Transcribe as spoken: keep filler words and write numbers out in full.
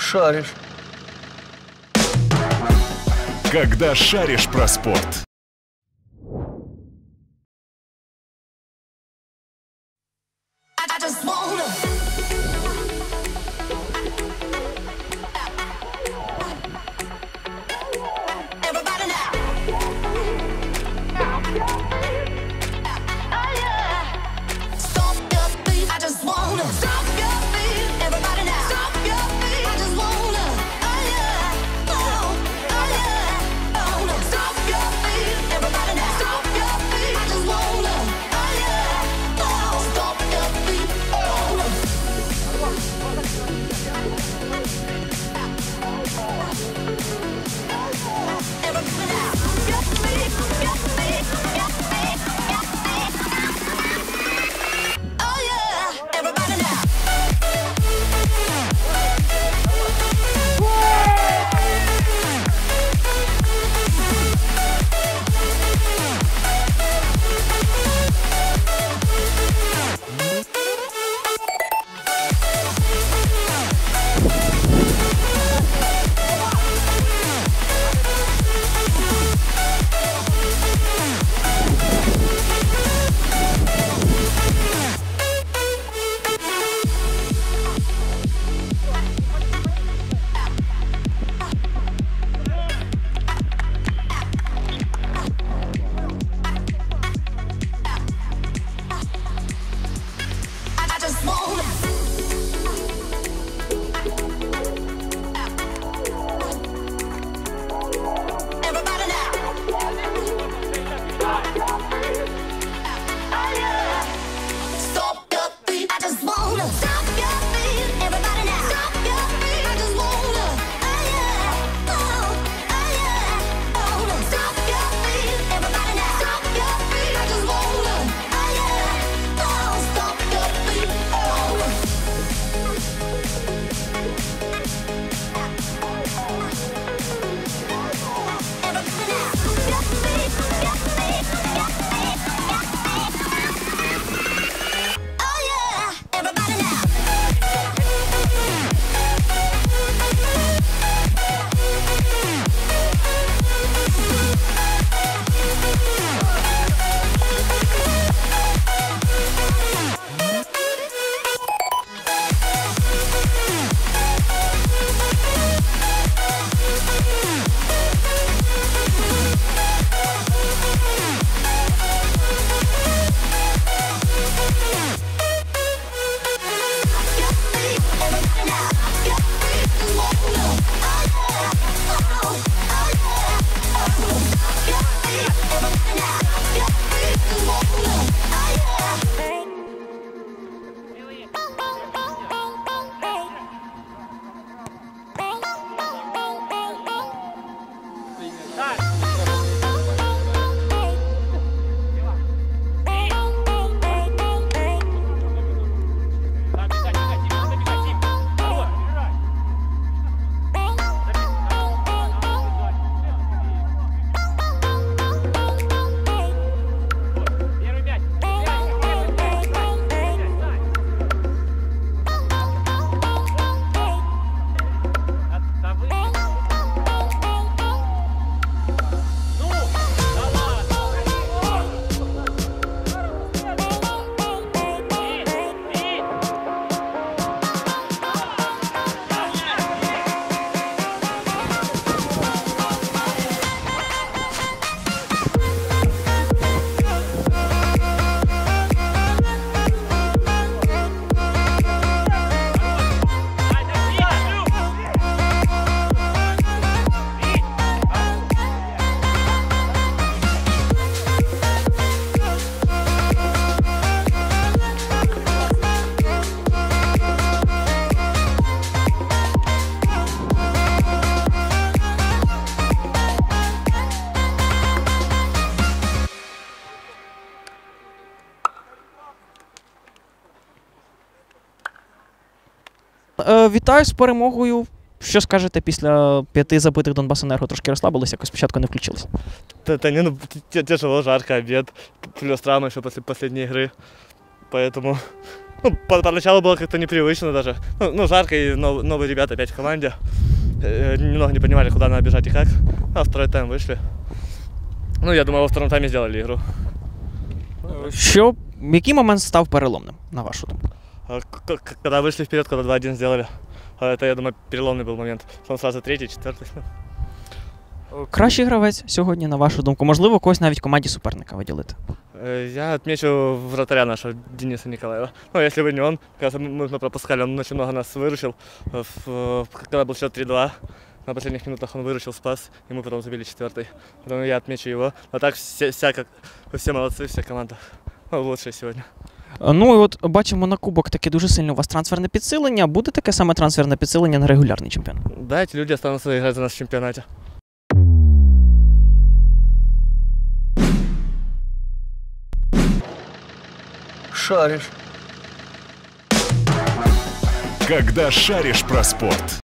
шаришь. Когда шаришь про спорт. Вітаю з перемогою. Що скажете після п'яти забитих Донбасенерго? Трошки розслабились, якось спочатку не включились. Да, да не, ну тяжело, жарко, обед, плюс травма еще после последней игры. поэтому ну, по- поначалу было как-то непривычно даже. Ну, ну жарко, и нов- новые ребята опять в команде. Э, Немного не понимали, куда надо бежать и как. А в второй тайм вышли. Ну, я думаю, во втором тайме сделали игру. Що, який момент став переломним, на вашу думку? А к- к- Когда вышли вперед, когда два-один сделали, а это, я думаю, переломный был момент. Потом сразу третий, четвертый. Кращий гравець сьогодні, на вашу думку? Можливо, когось навіть в команді суперника виділити? Э, Я отмечу вратаря нашего, Дениса Николаева. Ну, если бы не он, как раз мы мы пропускали, он очень много нас выручил. Э, в- э, Когда был счет три-два, на последних минутах он выручил, спас, и мы потом забили четвертый. Поэтому я отмечу его. А так все, вся, как, все молодцы, вся команда. Ну, лучшая сегодня. Ну і от бачимо на кубок таке дуже сильне у вас трансферне підсилення. Буде таке саме трансферне підсилення на регулярний чемпіонат? Да, эти люди останутся играть за нас в чемпионате. Когда шаришь про спорт.